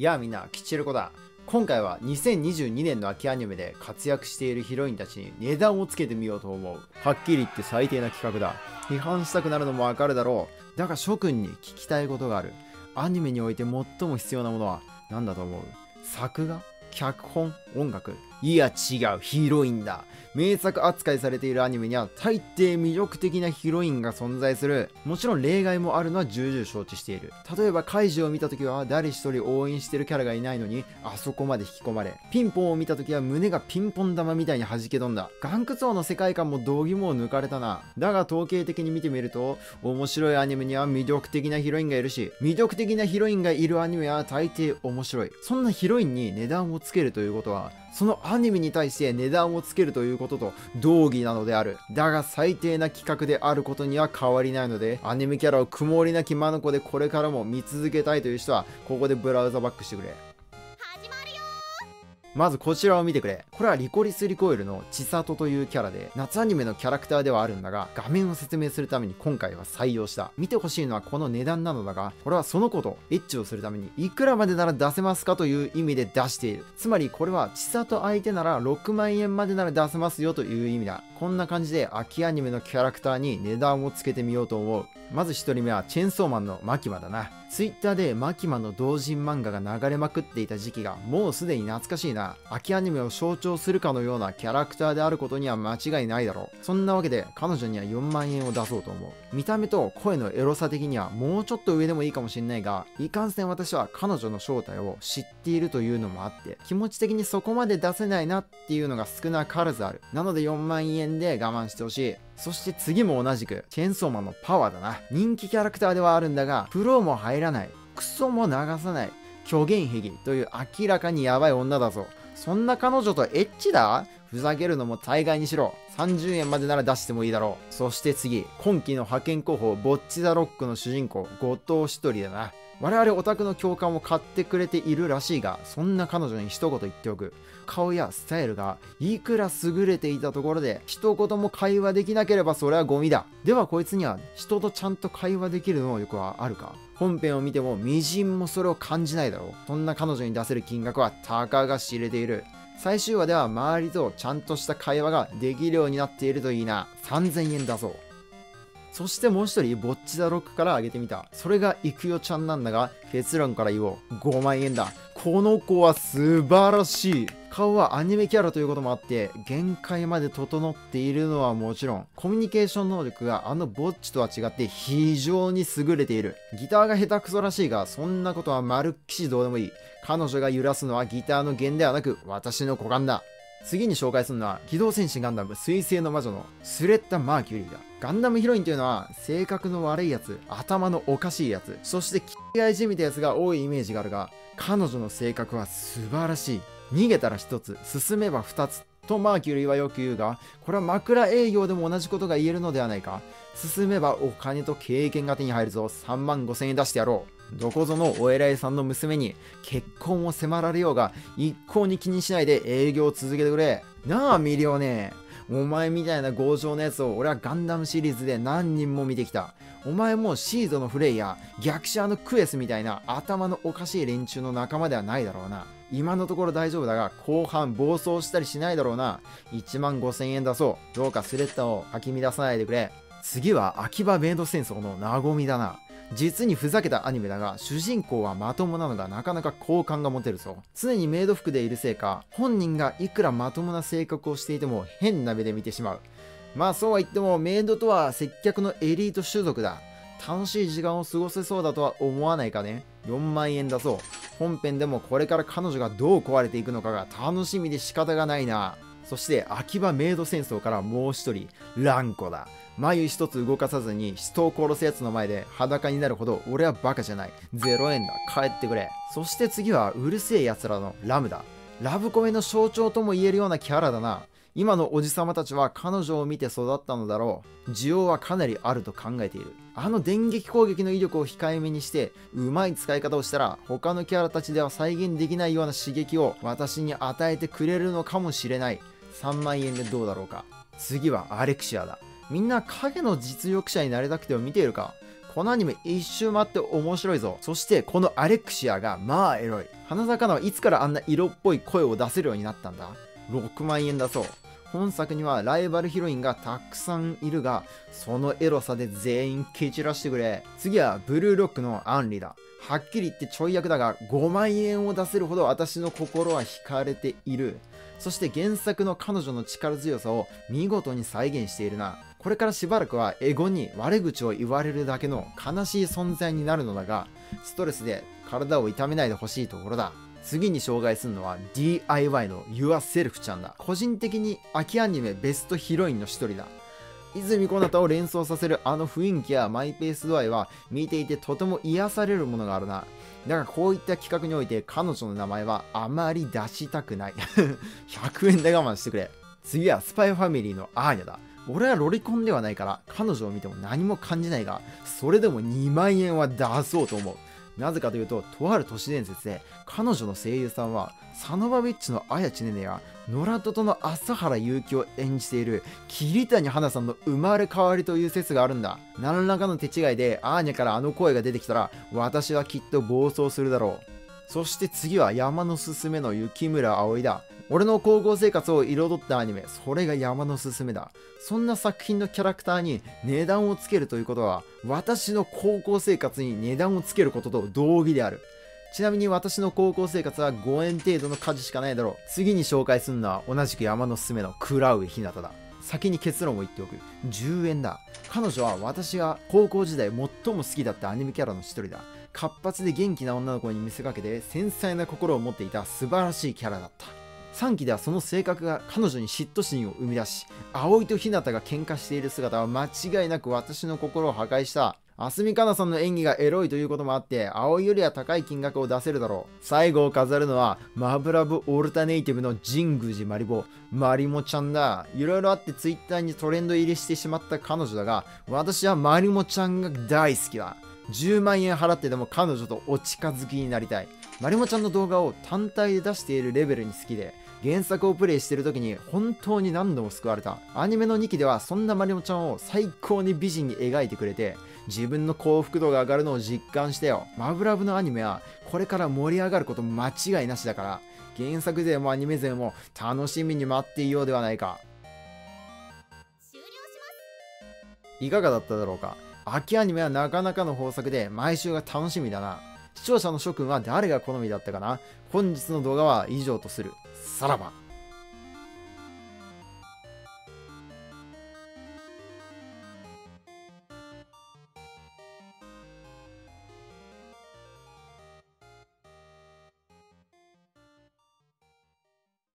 やあみんな、キチルコだ。今回は2022年の秋アニメで活躍しているヒロインたちに値段をつけてみようと思う。はっきり言って最低な企画だ。批判したくなるのもわかるだろう。だが諸君に聞きたいことがある。アニメにおいて最も必要なものは何だと思う？作画？脚本？音楽？いや違う、ヒロインだ。名作扱いされているアニメには大抵魅力的なヒロインが存在する。もちろん例外もあるのは重々承知している。例えばカイジを見た時は誰一人応援してるキャラがいないのにあそこまで引き込まれ、ピンポンを見た時は胸がピンポン玉みたいに弾け飛んだ。ガンクツ王の世界観も道義も抜かれたな。だが統計的に見てみると面白いアニメには魅力的なヒロインがいるし、魅力的なヒロインがいるアニメは大抵面白い。そんなヒロインに値段をつけるということは、そのアニメに対して値段をつけるということと同義なのである。だが最低な企画であることには変わりないので、アニメキャラを曇りなき眼でこれからも見続けたいという人はここでブラウザバックしてくれ。まずこちらを見てくれ。これはリコリスリコイルの千里というキャラで、夏アニメのキャラクターではあるんだが、画面を説明するために今回は採用した。見てほしいのはこの値段なのだが、これはその子とエッチをするためにいくらまでなら出せますかという意味で出している。つまりこれは千里相手なら6万円までなら出せますよという意味だ。こんな感じで秋アニメのキャラクターに値段をつけてみようと思う。まず1人目はチェンソーマンのマキマだな。ツイッターでマキマの同人漫画が流れまくっていた時期がもうすでに懐かしいな。秋アニメを象徴するかのようなキャラクターであることには間違いないだろう。そんなわけで彼女には4万円を出そうと思う。見た目と声のエロさ的にはもうちょっと上でもいいかもしんないが、いかんせん私は彼女の正体を知っているというのもあって気持ち的にそこまで出せないなっていうのが少なからずある。なので4万円で我慢してほしい。そして次も同じくチェンソーマンのパワーだな。人気キャラクターではあるんだが、プロも入らない、クソも流さない、虚言癖という明らかにヤバい女だぞ。そんな彼女とエッチだ？ふざけるのも大概にしろ。30円までなら出してもいいだろう。そして次、今期の派遣候補ボッチ・ザ・ロックの主人公後藤一人だな。我々オタクの共感を買ってくれているらしいが、そんな彼女に一言言っておく。顔やスタイルがいくら優れていたところで一言も会話できなければそれはゴミだ。ではこいつには人とちゃんと会話できる能力はあるか？本編を見てもみじんもそれを感じないだろう。そんな彼女に出せる金額はたかが知れている。最終話では周りとちゃんとした会話ができるようになっているといいな。3000円出そう。そしてもう一人ボッチ・ザ・ロックから上げてみた。それがイクヨちゃんなんだが、結論から言おう。5万円だ。この子は素晴らしい。顔はアニメキャラということもあって限界まで整っているのはもちろん、コミュニケーション能力があのボッチとは違って非常に優れている。ギターが下手くそらしいが、そんなことはまるっきしどうでもいい。彼女が揺らすのはギターの弦ではなく私の股間だ。次に紹介するのは機動戦士ガンダム水星の魔女のスレッタ・マーキュリーだ。ガンダムヒロインというのは性格の悪いやつ、頭のおかしいやつ、そして気合いじみたやつが多いイメージがあるが、彼女の性格は素晴らしい。逃げたら1つ、進めば2つとマーキュリーはよく言うが、これは枕営業でも同じことが言えるのではないか。進めばお金と経験が手に入るぞ。3万5千円出してやろう。どこぞのお偉いさんの娘に結婚を迫られようが一向に気にしないで営業を続けてくれ。なあミリオネー、お前みたいな強情なやつを俺はガンダムシリーズで何人も見てきた。お前もシードのフレイや逆者のクエスみたいな頭のおかしい連中の仲間ではないだろうな。今のところ大丈夫だが後半暴走したりしないだろうな。1万5千円出そう。どうかスレッタをかき乱さないでくれ。次は秋葉メイド戦争のなごみだな。実にふざけたアニメだが、主人公はまともなのがなかなか好感が持てるぞ。常にメイド服でいるせいか、本人がいくらまともな性格をしていても変な目で見てしまう。まあそうは言ってもメイドとは接客のエリート種族だ。楽しい時間を過ごせそうだとは思わないかね。4万円出そう。本編でもこれから彼女がどう壊れていくのかが楽しみで仕方がないな。そして秋葉メイド戦争からもう一人、ランコだ。眉一つ動かさずに人を殺すやつの前で裸になるほど俺はバカじゃない。0円だ。帰ってくれ。そして次はうるせえ奴らのラムだ。ラブコメの象徴とも言えるようなキャラだな。今のおじさまたちは彼女を見て育ったのだろう。需要はかなりあると考えている。あの電撃攻撃の威力を控えめにしてうまい使い方をしたら他のキャラたちでは再現できないような刺激を私に与えてくれるのかもしれない。3万円でどうだろうか。次はアレクシアだ。みんな影の実力者になりたくてを見ているか。 このアニメ一周回って面白いぞ。そしてこのアレクシアがまあエロい。花坂はいつからあんな色っぽい声を出せるようになったんだ。6万円だそう。本作にはライバルヒロインがたくさんいるが、そのエロさで全員蹴散らしてくれ。次はブルーロックのアンリだ。はっきり言ってちょい役だが、5万円を出せるほど私の心は惹かれている。そして原作の彼女の力強さを見事に再現しているな。これからしばらくはエゴに悪口を言われるだけの悲しい存在になるのだが、ストレスで体を痛めないでほしいところだ。次に紹介するのは DIY の YourSelf ちゃんだ。個人的に秋アニメベストヒロインの一人だ。泉小太を連想させるあの雰囲気やマイペース度合いは見ていてとても癒されるものがあるな。だがこういった企画において彼女の名前はあまり出したくない。100円で我慢してくれ。次はスパイファミリーのアーニャだ。俺はロリコンではないから彼女を見ても何も感じないが、それでも2万円は出そうと思う。なぜかというと、とある都市伝説で彼女の声優さんはサノバビッチの綾千音やノラトトの朝原結城を演じている桐谷花さんの生まれ変わりという説があるんだ。何らかの手違いでアーニャからあの声が出てきたら私はきっと暴走するだろう。そして次は山のすすめの雪村葵だ。俺の高校生活を彩ったアニメ、それが山のすすめだ。そんな作品のキャラクターに値段をつけるということは、私の高校生活に値段をつけることと同義である。ちなみに私の高校生活は5円程度の価値しかないだろう。次に紹介するのは同じく山のすすめの倉上ひなただ。先に結論を言っておく。10円だ。彼女は私が高校時代最も好きだったアニメキャラの一人だ。活発で元気な女の子に見せかけて繊細な心を持っていた素晴らしいキャラだった。3期ではその性格が彼女に嫉妬心を生み出し、葵と日向が喧嘩している姿は間違いなく私の心を破壊した。蓮見香奈さんの演技がエロいということもあって、葵よりは高い金額を出せるだろう。最後を飾るのはマブラブオルタネイティブの神宮寺マリボ、マリモちゃんだ。いろいろあってツイッターにトレンド入りしてしまった彼女だが、私はマリモちゃんが大好きだ。10万円払ってでも彼女とお近づきになりたい。マリモちゃんの動画を単体で出しているレベルに好きで、原作をプレイしている時に本当に何度も救われた。アニメの2期ではそんなマリモちゃんを最高に美人に描いてくれて、自分の幸福度が上がるのを実感したよ。マブラブのアニメはこれから盛り上がること間違いなしだから、原作勢もアニメ勢も楽しみに待っていようではないか。いかがだっただろうか。秋アニメはなかなかの豊作で毎週が楽しみだな。視聴者の諸君は誰が好みだったかな。本日の動画は以上とする。さらば。